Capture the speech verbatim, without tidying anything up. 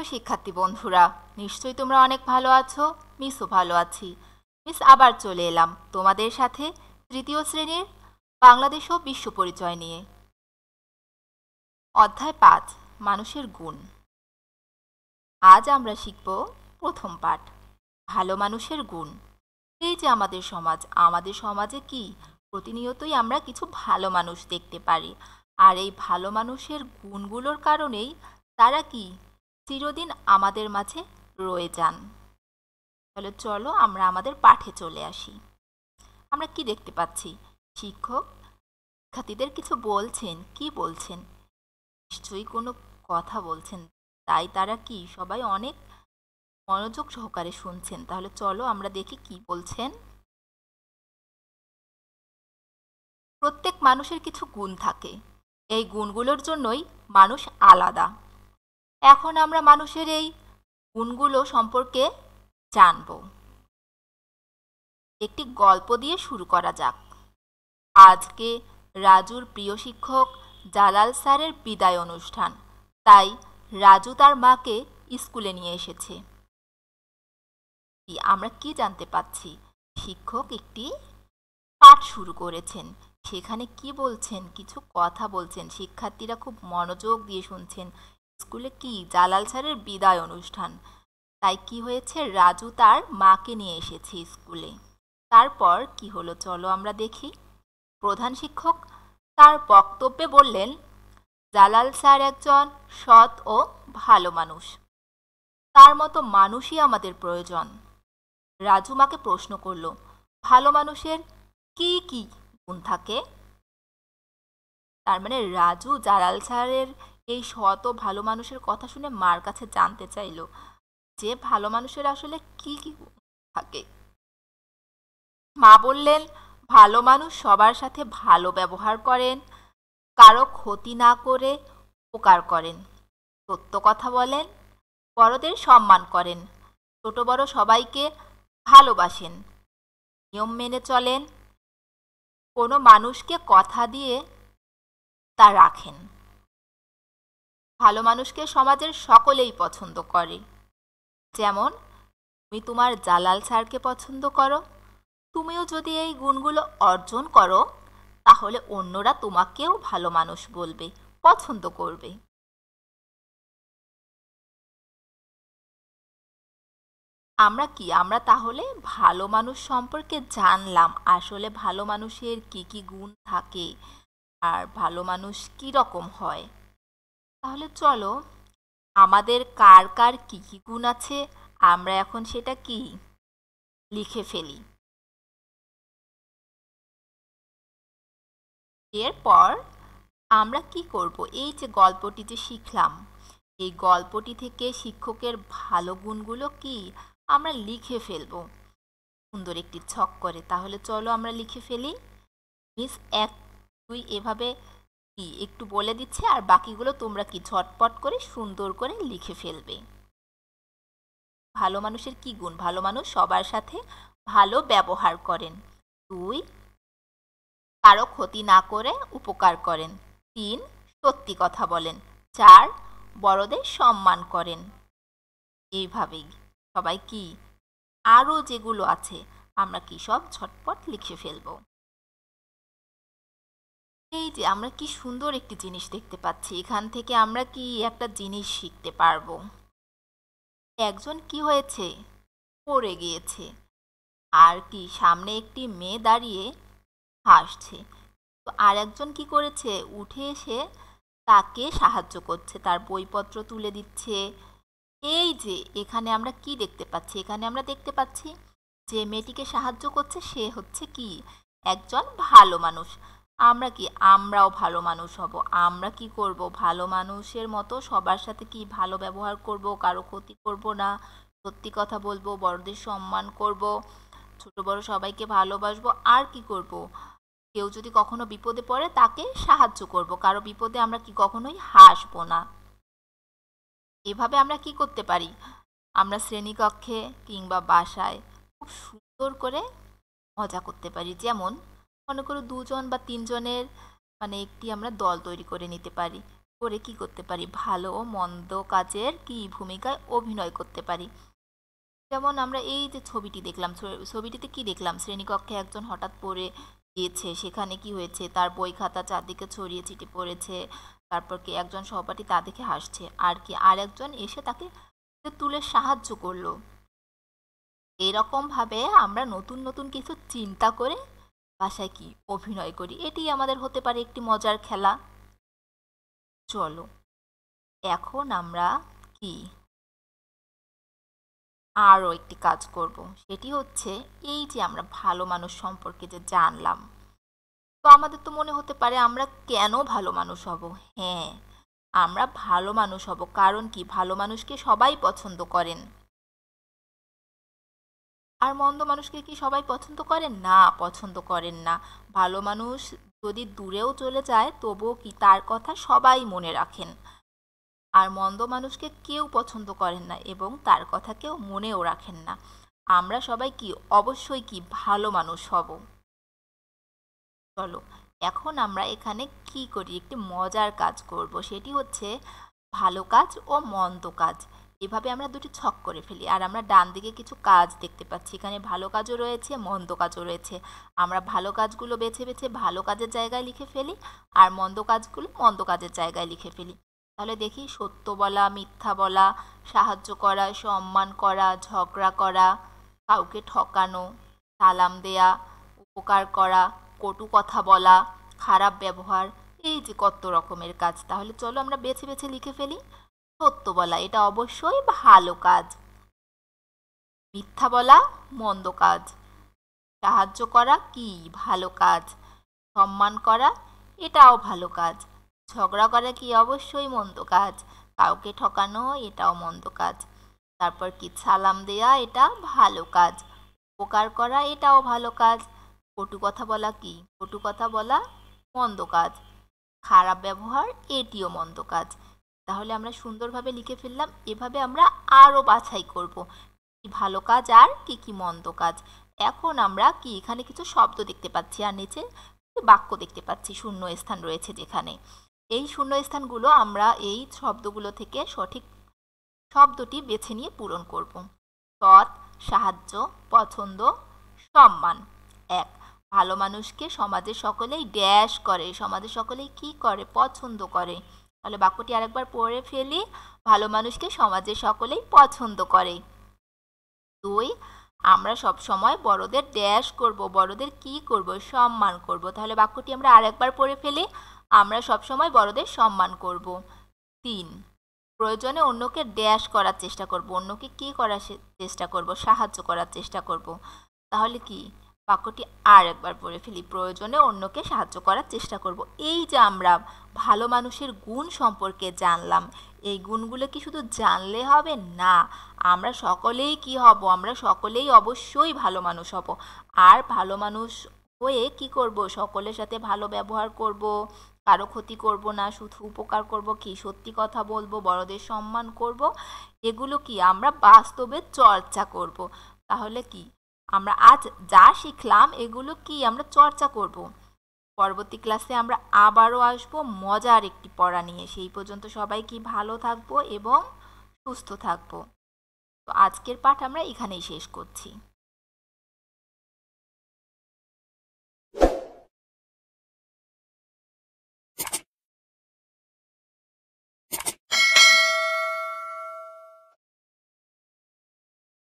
শিক্ষার্থী বন্ধুরা, নিশ্চয়ই তোমরা অনেক ভালো আছো। মিসও ভালো আছি। মিস আবার চলে এলাম তোমাদের সাথে তৃতীয় শ্রেণীর বাংলাদেশ ও বিশ্ব পরিচয় নিয়ে। অধ্যায় পাঁচ, মানুষের গুণ। আজ আমরা শিখব প্রথম পাঠ, ভালো মানুষের গুণ। এই যে আমাদের সমাজ, আমাদের সমাজে কি প্রতিনিয়তই আমরা কিছু ভালো মানুষ দেখতে পারি, আর এই ভালো মানুষের গুণগুলোর কারণেই তারা কি চিরদিন আমাদের মাঝে রয়ে যান। তাহলে চলো আমরা আমাদের পাঠে চলে আসি। আমরা কি দেখতে পাচ্ছি? শিক্ষক শিক্ষার্থীদের কিছু বলছেন। কি বলছেন? নিশ্চয়ই কোনো কথা বলছেন, তাই তারা কি সবাই অনেক মনোযোগ সহকারে শুনছেন। তাহলে চলো আমরা দেখি কি বলছেন। প্রত্যেক মানুষের কিছু গুণ থাকে, এই গুণগুলোর জন্যই মানুষ আলাদা। এখন আমরা মানুষের এই গুণগুলো সম্পর্কে জানব। একটি গল্প দিয়ে শুরু করা যাক। আজকে রাজুর প্রিয় শিক্ষক জালাল স্যারের বিদায় অনুষ্ঠান, তাই রাজু তার মাকে স্কুলে নিয়ে এসেছে। আমরা কি জানতে পাচ্ছি? শিক্ষক একটি পাঠ শুরু করেছেন। সেখানে কি বলছেন? কিছু কথা বলছেন। শিক্ষার্থীরা খুব মনোযোগ দিয়ে শুনছেন। স্কুলে কি জালাল স্যারের বিদায় অনুষ্ঠান, তাই কি হয়েছে, রাজু তার মাকে নিয়ে এসেছে স্কুলে। তারপর কি হলো চলো আমরা দেখি। প্রধান শিক্ষক তার বক্তব্যে বললেন, জালাল স্যার একজন সৎ ও ভালো মানুষ, তার মতো মানুষই আমাদের প্রয়োজন। রাজু মাকে প্রশ্ন করল, ভালো মানুষের কি কি গুণ থাকে? তার মানে রাজু জালাল স্যারের এই সৎ ও ভালো মানুষের কথা শুনে মার কাছে জানতে চাইল যে ভালো মানুষের আসলে কি কি গুণ থাকে। মা বললেন, ভালো মানুষ সবার সাথে ভালো ব্যবহার করেন, কারো ক্ষতি না করে উপকার করেন, সত্য কথা বলেন, বড়দের সম্মান করেন, ছোট বড় সবাইকে ভালোবাসেন, নিয়ম মেনে চলেন, কোনো মানুষকে কথা দিয়ে তা রাখেন। ভালো মানুষকে সমাজের সকলেই পছন্দ করে। যেমন তুমি তোমার জালাল স্যারকে পছন্দ করো, তুমিও যদি এই গুণগুলো অর্জন করো তাহলে অন্যরা তোমাকেও ভালো মানুষ বলবে, পছন্দ করবে। আমরা কি আমরা তাহলে ভালো মানুষ সম্পর্কে জানলাম, আসলে ভালো মানুষের কি কি গুণ থাকে আর ভালো মানুষ কি রকম হয়। তাহলে চলো আমাদের কার কার কি কি গুণ আছে আমরা এখন সেটা কি লিখে ফেলি। এরপর আমরা কি করব, এই যে গল্পটি যে শিখলাম, এই গল্পটি থেকে শিক্ষকের ভালো গুণগুলো কি আমরা লিখে ফেলব সুন্দর একটি ছক করে। তাহলে চলো আমরা লিখে ফেলি। মিস এক দুই এভাবে কি একটু বলে দিচ্ছে, আর বাকিগুলো তোমরা কি ঝটপট করে সুন্দর করে লিখে ফেলবে। ভালো মানুষের কি গুণ? ভালো মানুষ সবার সাথে ভালো ব্যবহার করেন। দুই, কারো ক্ষতি না করে উপকার করেন। তিন, সত্যি কথা বলেন। চার, বড়দের সম্মান করেন। এইভাবেই সবাই কি আরও যেগুলো আছে আমরা কি সব ঝটপট লিখে ফেলব। এই যে আমরা কি সুন্দর একটি জিনিস দেখতে পাচ্ছি, এখান থেকে আমরা কি একটা জিনিস শিখতে পারবো। একজন কি হয়েছে, পড়ে গিয়েছে, আর কি সামনে একটি মেয়ে দাঁড়িয়ে হাসছে। তো আর একজন কি করেছে, উঠে এসে তাকে সাহায্য করছে, তার বইপত্র তুলে দিচ্ছে। এই যে এখানে আমরা কি দেখতে পাচ্ছি, এখানে আমরা দেখতে পাচ্ছি যে মেয়েটিকে সাহায্য করছে সে হচ্ছে কি একজন ভালো মানুষ। আমরা কি আমরাও ভালো মানুষ হব। আমরা কি করব, ভালো মানুষের মতো সবার সাথে কি ভালো ব্যবহার করব, কারো ক্ষতি করব না, সত্যি কথা বলবো, বড়দের সম্মান করব, ছোট বড় সবাইকে ভালোবাসবো, আর কি করব, কেউ যদি কখনো বিপদে পড়ে তাকে সাহায্য করব, কারো বিপদে আমরা কি কখনোই হাসবো না। এভাবে আমরা কি করতে পারি, আমরা শ্রেণীকক্ষে কিংবা বাসায় খুব সুন্দর করে মজা করতে পারি। যেমন মনে করো দুজন বা তিনজনের মানে একটি আমরা দল তৈরি করে নিতে পারি। করে কি করতে পারি, ভালো ও মন্দ কাজের কি ভূমিকায় অভিনয় করতে পারি। যেমন আমরা এই যে ছবিটি দেখলাম, ছবিটিতে কি দেখলাম, শ্রেণীকক্ষে একজন হঠাৎ পড়ে গিয়েছে, সেখানে কি হয়েছে, তার বই খাতা চারদিকে ছড়িয়ে ছিটিয়ে পড়েছে, তারপর কি একজন সহপাঠী তা দেখে হাসছে, আর কি আর একজন এসে তাকে তুলে সাহায্য করলো। এরকম ভাবে আমরা নতুন নতুন কিছু চিন্তা করে ভাষায় কি অভিনয় করি, এটি আমাদের হতে পারে একটি মজার খেলা। চলো এখন আমরা কি আরও একটি কাজ করব, সেটি হচ্ছে এই যে আমরা ভালো মানুষ সম্পর্কে যে জানলাম, তো আমাদের তো মনে হতে পারে আমরা কেন ভালো মানুষ হব। হ্যাঁ, আমরা ভালো মানুষ হব কারণ কি ভালো মানুষকে সবাই পছন্দ করেন। আর মন্দ মানুষকে কি সবাই পছন্দ করেন না? পছন্দ করেন না। ভালো মানুষ যদি দূরেও চলে যায় তবুও কি তার কথা সবাই মনে রাখেন। আর মন্দ মানুষকে কেউ পছন্দ করেন না এবং তার কথা কেউ মনেও রাখেন না। আমরা সবাই কি অবশ্যই কি ভালো মানুষ হব। চলো এখন আমরা এখানে কি করি, একটি মজার কাজ করব, সেটি হচ্ছে ভালো কাজ ও মন্দ কাজ। এভাবে আমরা দুটি ছক করে ফেলি। আর আমরা ডান দিকে কিছু কাজ দেখতে পাচ্ছি, এখানে ভালো কাজও রয়েছে মন্দ কাজও রয়েছে। আমরা ভালো কাজগুলো বেছে বেছে ভালো কাজের জায়গায় লিখে ফেলি আর মন্দ কাজগুলো মন্দ কাজের জায়গায় লিখে ফেলি। তাহলে দেখি, সত্য বলা, মিথ্যা বলা, সাহায্য করা, সম্মান করা, ঝগড়া করা, কাউকে ঠকানো, সালাম দেয়া, উপকার করা, কটু কথা বলা, খারাপ ব্যবহার, এই যে কত রকমের কাজ। তাহলে চলো আমরা বেছে বেছে লিখে ফেলি। সত্য বলা, এটা অবশ্যই ভালো কাজ। মিথ্যা বলা মন্দ কাজ। সাহায্য করা কি ভালো কাজ। সম্মান করা এটাও ভালো কাজ। ঝগড়া করা কি অবশ্যই মন্দ কাজ। কাউকে ঠকানো এটাও মন্দ কাজ। তারপর কি সালাম দেয়া এটা ভালো কাজ। উপকার করা এটাও ভালো কাজ। কটু কথা বলা কি, কটু কথা বলা মন্দ কাজ। খারাপ ব্যবহার এটিও মন্দ কাজ। তাহলে আমরা সুন্দরভাবে লিখে ফেললাম। এভাবে আমরা আরও বাছাই করব কি ভালো কাজ আর কি কি মন্দ কাজ। এখন আমরা কি এখানে কিছু শব্দ দেখতে পাচ্ছি আর নিচে বাক্য দেখতে পাচ্ছি, শূন্য স্থান রয়েছে যেখানে। এই শূন্য স্থানগুলো আমরা এই শব্দগুলো থেকে সঠিক শব্দটি বেছে নিয়ে পূরণ করব। সৎ, সাহায্য, পছন্দ, সম্মান। এক, ভালো মানুষকে সমাজের সকলেই ড্যাশ করে, সমাজের সকলেই কি করে, পছন্দ করে। তাহলে বাক্যটি আরেকবার পড়ে ফেলি, ভালো মানুষকে সমাজের সকলেই পছন্দ করে। দুই, আমরা সব সময় বড়দের ড্যাশ করব, বড়দের কি করব, সম্মান করব। তাহলে বাক্যটি আমরা আরেকবার পড়ে ফেলি, আমরা সব সময় বড়দের সম্মান করব। তিন, প্রয়োজনে অন্যকে ড্যাশ করার চেষ্টা করব, অন্যকে কি করার চেষ্টা করব, সাহায্য করার চেষ্টা করব। তাহলে কি বাক্যটি আর একবার পড়ে ফেলি, প্রয়োজনে অন্যকে সাহায্য করার চেষ্টা করব। এই যে আমরা ভালো মানুষের গুণ সম্পর্কে জানলাম, এই গুণগুলো কি শুধু জানলে হবে না, আমরা সকলেই কি হব, আমরা সকলেই অবশ্যই ভালো মানুষ হব। আর ভালো মানুষ হয়ে কি করব, সকলের সাথে ভালো ব্যবহার করব, কারো ক্ষতি করব না, শুধু উপকার করব, কি সত্যি কথা বলবো, বড়দের সম্মান করব। এগুলো কি আমরা বাস্তবে চর্চা করব। তাহলে কি আমরা আজ যা শিখলাম এগুলো কি আমরা চর্চা করব। পরবর্তী ক্লাসে আমরা আবারও আসবো মজার একটি পড়া নিয়ে। সেই পর্যন্ত সবাই কি ভালো থাকবো এবং সুস্থ থাকবো। তো আজকের পাঠ আমরা এখানেই শেষ করছি।